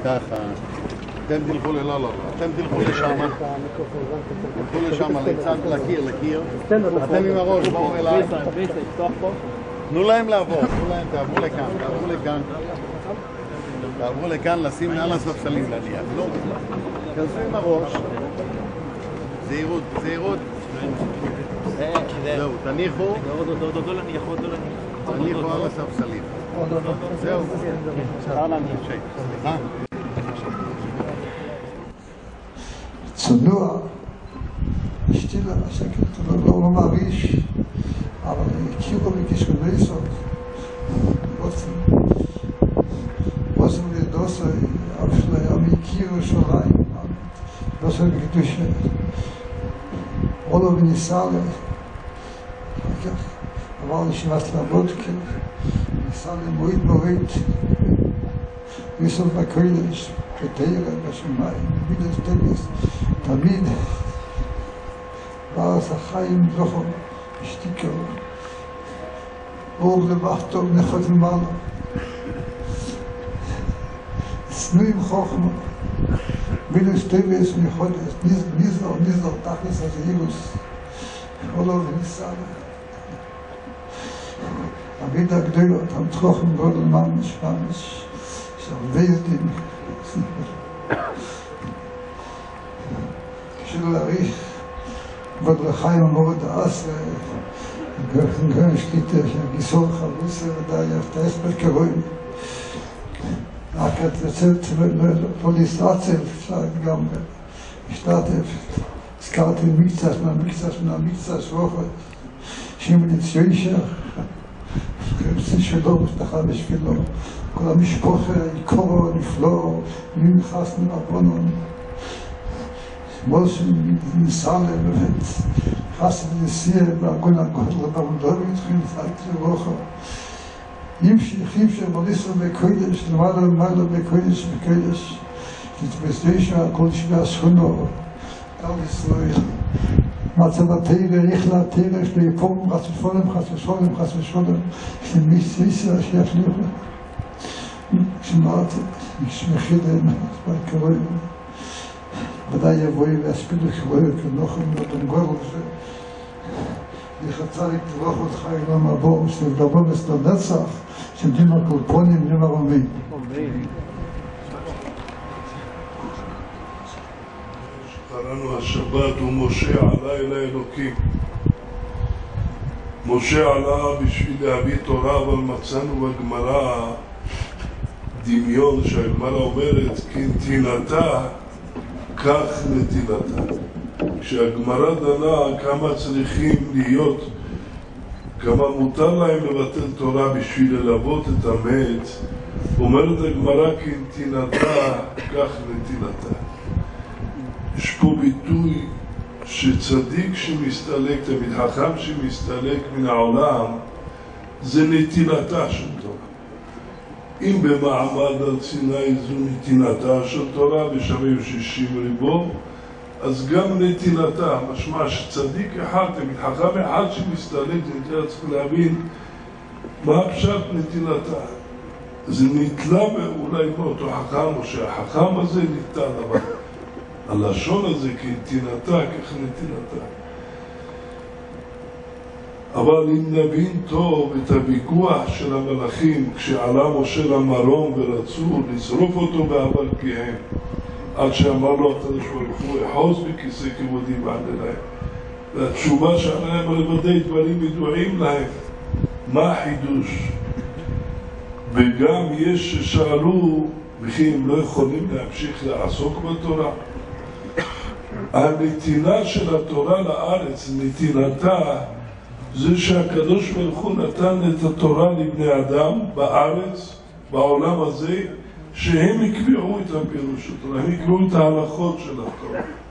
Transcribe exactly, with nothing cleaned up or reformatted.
ככה. אתם תלכו ל... לא, לא, אתם תלכו לשם. תלכו לשם, קצת לקיר, לקיר. אתם עם הראש, בואו אליי. תנו להם לעבור, תנו להם, תעברו לכאן, תעברו לכאן. תעברו לכאן, לשים מעל הספסלים להניח. לא, כנסו עם הראש. זהירות, זהירות. זהו, תניחו. תניחו על הספסלים. זהו. סליחה. צנוע, שתילה, שקט, לא מרגיש, אבל הכירו בקשקולי סוף. עושים לדוסי, אף שלהם הכירו שוליים, דוסי בקדושה. עולו וניסה לי, עבר לשבת לבודקה, ניסה למועית מורית, ויסוף בקודש, כתירה בשמיים, בידס טבס, תמיד בארץ החיים זוכר, השתיקה, אור לבחתו נחת למעלה, סנויים חוכמה, בידס טבס מחודש, ניזר, ניזר, תכלס הזהירוס, עולו וניסה לי. הבידה הגדולות, המתחוכם גודל ממש, ממש, שהרוויזדים, כשלא להעריך, גודל החיים המורד העשרה, גרם שליטה, שהגיסור חלוסה, ודאי יפתה אספר כרואים. רק את יוצאת לפוליסטרציה, אפשר גם להשתתף. הזכרתי מקצת מהמקצת מהמקצת שרוחת, שימלית שוישר, חפשי שלו, משפחה בשבילו, כל המשפחה, יקורו, נפלו, מי נכנס מרבונון, משה ניסה לבית, נכנס לנסיע בארגון הגודל, ברודובי, התחיל לפעלת לרוחה. ימשיך, ימשיך, מוליסו בקודש, למעלה למעלה בקודש, בקודש, תתבסדשה, כל שבי השכונו, על ישראל. מצב התאירה, איך להתאירה, שלא יפורם, חס ושולם, חס ושולם, חס ושולם, שמסיסה, שיפליחו. כשמעתי, כשמחיד להם, בקרוי, ודאי יבואי להספיד לכבואי, כנוחם, נותן גורל, יחצה לי תבוח אותך אילם עבור, שתדבר בסטנדצח, שמדים הקולפונים, ים הרמים. קראנו השבת ומשה עלה אל האלוקים. משה עלה בשביל להביא תורה, אבל מצאנו בגמרא דמיון שהגמרא אומרת כנתינתה כך נטילתה. כשהגמרא דנה כמה צריכים להיות, כמה מותר להם לבטל תורה בשביל ללוות את המת, אומרת הגמרא כנתינתה כך נטילתה. יש פה ביטוי שצדיק שמסתלק, תמיד חכם שמסתלק מן העולם, זה נטילתה של תורה. אם במעמד הר סיני זו נתינתה של תורה בשווה שישים ריבו, אז גם נטילתה, משמע שצדיק אחד, תמיד חכם אחד שמסתלק, זה נטילתה, צריך להבין מה הפשט נטילתה. זה נטלה אולי מאותו חכם, או שהחכם הזה ניתן, אבל הלשון הזה כנתינתה, כך נטילתה. אבל אם נבין טוב את הוויכוח של המלאכים כשעלה משה למרום ורצו לשרוף אותו בעבר פיהם, עד שאמר לו הקדוש ברוך הוא אחוז בכיסא כבודי בעד אליי, והתשובה שעליהם על ודאי דברים ידועים להם, מה החידוש? וגם יש ששאלו וכי הם לא יכולים להמשיך לעסוק בתורה. הנתינה של התורה לארץ, נתינתה, זה שהקדוש ברוך הוא נתן את התורה לבני אדם בארץ, בעולם הזה, שהם יקבעו את הפירוש התורה, הם יקבעו את ההלכות של התורה.